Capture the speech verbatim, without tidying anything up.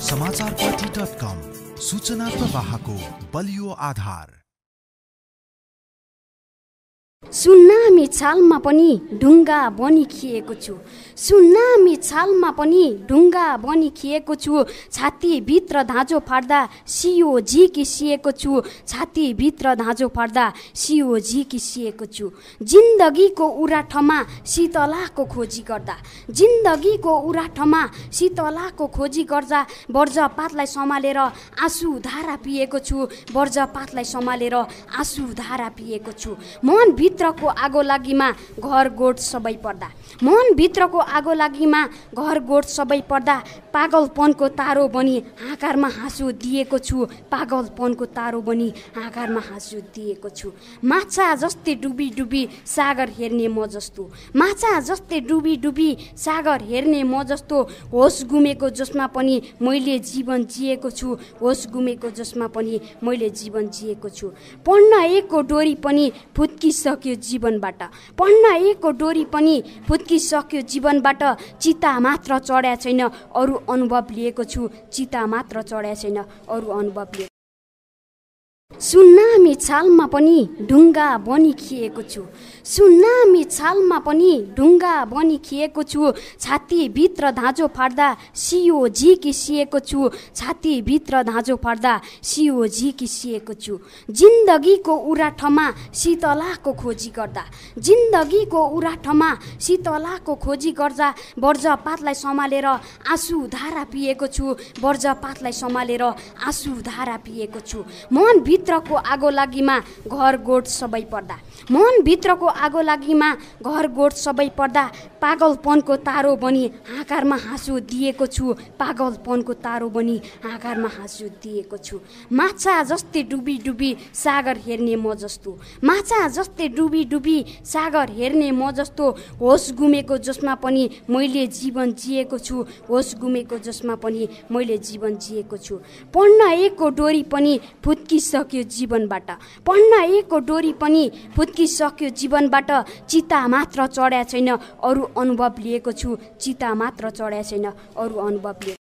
समाचारपाटी dot कम सूचना प्रवाहको बलियो आधार। सुनामी छालमा पनि ढुङ्गा बनी खिएको छु, सुनामी छालमा पनि ढुङ्गा बनी खिएको छु, छातीभित्र धाँजो फाड्दा सियो झिकिसिएको छु, छातीभित्र धाँजो फाड्दा सियो झिकिसिएको छु। जिन्दगीको उराठमा शीतलाको खोजी गर्दा, जिन्दगीको उराठमा शीतलाको खोजी गर्दा वर्जपातलाई सम्हालेर आँसु धारा पिएको छु, वर्जपातलाई सम्हालेर आँसु धारा पिएको छु। मन भित्रको आगो लागिमा घर गोठ सबै पर्दा, मन भित्रको आगो लागिमा घर गोठ सबै पर्दा पागलपनको तारो बनी आकारमा हाँसो दिएको छु, पागलपनको तारो बनी आकारमा हाँसो दिएको छु। माछा जस्तै डुबी डुबी सागर हेर्ने म जस्तो, माछा जस्तै डुबी डुबी सागर हेर्ने म जस्तो, होस गुमेको जसमा पनि मैले जीवन जिएको छु, होस गुमेको जसमा पनि मैले जीवन जिएको छु। पढ्न एकको डोरी पनि फुत्किसक्यो जीवनबाट, पढ्न एकको डोरी पनि फुत्किसक्यो जीवनबाट, चिता मात्र चढ्या छैन अरू अनुभव लिएको छु, चिता मात्र चढ्या छैन अरू अनुभव लिएको। सुनामी छालमा पनि ढुङ्गा बनी खिएको छु, सुनामी छालमा पनि ढुङ्गा बनी खिएको छु, छातीभित्र धाँजो फाड्दा सियो झिकिसिएको छु, छातीभित्र धाँजो फाड्दा सियो झिकिसिएको छु। जिन्दगीको उराठमा शीतलाको खोजी गर्दा, जिन्दगीको उराठमा शीतलाको खोजी गर्दा वर्जपातलाई सम्हालेर आँसु धारा पिएको छु, वर्जपातलाई सम्हालेर आँसु धारा पिएको छु। मन भित्रको आगो लागिमा घर गोठ सबै पर्दा, मन भित्रको आगो लागिमा घर गोठ सबै पर्दा पागलपनको तारो बनी आकारमा हाँसो दिएको छु, पागलपनको तारो बनी आकारमा हाँसो दिएको छु। माछा जस्तै डुबी डुबी सागर हेर्ने म जस्तो, माछा जस्तै डुबी डुबी सागर हेर्ने म जस्तो, होस गुमेको जसमा पनि मैले जीवन जिएको छु, होस गुमेको जसमा पनि मैले जीवन जिएको छु। पढ्न एकको डोरी पनि फुत्किसक्यो जीवनबाट, पढ्न एकको डोरी पनि फुत्किसक्यो जीवनबाट, चिता मात्र चढ्या छैन अरू अनुभव लिएको छु, चिता मात्र चढ्या छैन अरू अनुभव लिएको।